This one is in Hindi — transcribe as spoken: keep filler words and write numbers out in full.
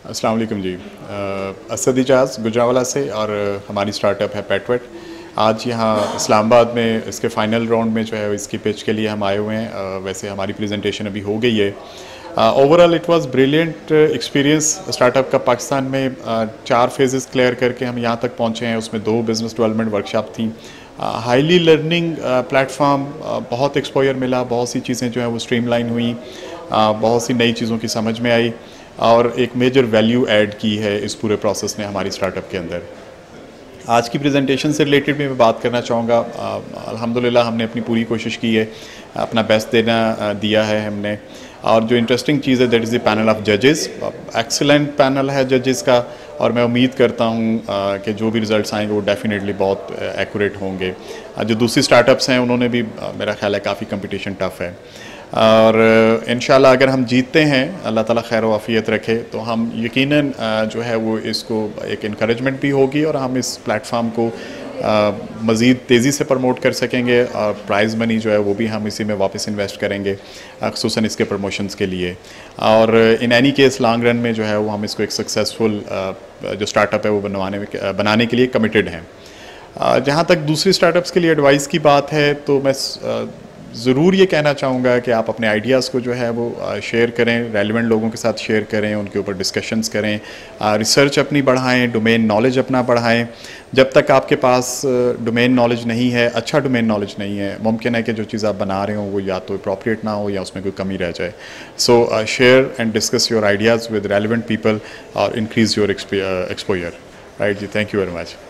अस्सलाम वालेकुम जी। असद इजाज़ गुजरांवाला से और हमारी स्टार्टअप है पेटवेट। आज यहाँ इस्लामाबाद में इसके फाइनल राउंड में जो है इसकी पिच के लिए हम आए हुए हैं। वैसे हमारी प्रेजेंटेशन अभी हो गई है। Overall it was brilliant experience startup का। पाकिस्तान में uh, चार फेजेस क्लियर करके हम यहाँ तक पहुँचे हैं। उसमें दो बिज़नेस डेवलपमेंट वर्कशॉप थी। हाईली लर्निंग प्लेटफॉर्म, बहुत एक्सपोजर मिला, बहुत सी चीज़ें जो है वो स्ट्रीमलाइन हुई, uh, बहुत सी नई चीज़ों की समझ में आई और एक मेजर वैल्यू ऐड की है इस पूरे प्रोसेस ने हमारी स्टार्टअप के अंदर। आज की प्रेजेंटेशन से रिलेटेड भी मैं बात करना चाहूँगा। अल्हम्दुलिल्लाह हमने अपनी पूरी कोशिश की है, अपना बेस्ट देना दिया है हमने। और जो इंटरेस्टिंग चीज़ है that is the panel of जजेस। एक्सीलेंट पैनल है जजेस का और मैं उम्मीद करता हूँ कि जो भी रिज़ल्ट्स आएंगे वो डेफिनेटली बहुत एक्यूरेट होंगे। जो दूसरी स्टार्टअप्स हैं उन्होंने भी, मेरा ख्याल है, काफ़ी कंपटीशन टफ़ है और इंशाल्लाह अगर हम जीतते हैं, अल्लाह ताला खैर व आफ़ियत रखे, तो हम यकीनन जो है वो इसको एक इनकरेजमेंट भी होगी और हम इस प्लेटफॉर्म को मज़ीद तेज़ी से प्रमोट कर सकेंगे और प्राइज़ मनी जो है वो भी हम इसी में वापस इन्वेस्ट करेंगे, ख़ुसूसन इसके प्रमोशंस के लिए। और in any case long run में जो है वो हम इसको एक सक्सेसफुल जो स्टार्टअप है वो बनवाने में बनाने के लिए कमिटेड हैं। जहाँ तक दूसरी स्टार्टअप्स के लिए एडवाइस की बात है तो मैं ज़रूर ये कहना चाहूँगा कि आप अपने आइडियाज़ को जो है वो शेयर करें, रेलिवेंट लोगों के साथ शेयर करें, उनके ऊपर डिस्कशंस करें, रिसर्च अपनी बढ़ाएं, डोमेन नॉलेज अपना बढ़ाएं। जब तक आपके पास डोमेन नॉलेज नहीं है, अच्छा डोमेन नॉलेज नहीं है, मुमकिन है कि जो चीज़ आप बना रहे हो वो या तो अप्रोप्रिएट ना हो या उसमें कोई कमी रह जाए। So share and discuss your ideas with relevant people और इंक्रीज़ योर एक्सपोजर। राइट जी, थैंक यू वेरी मच।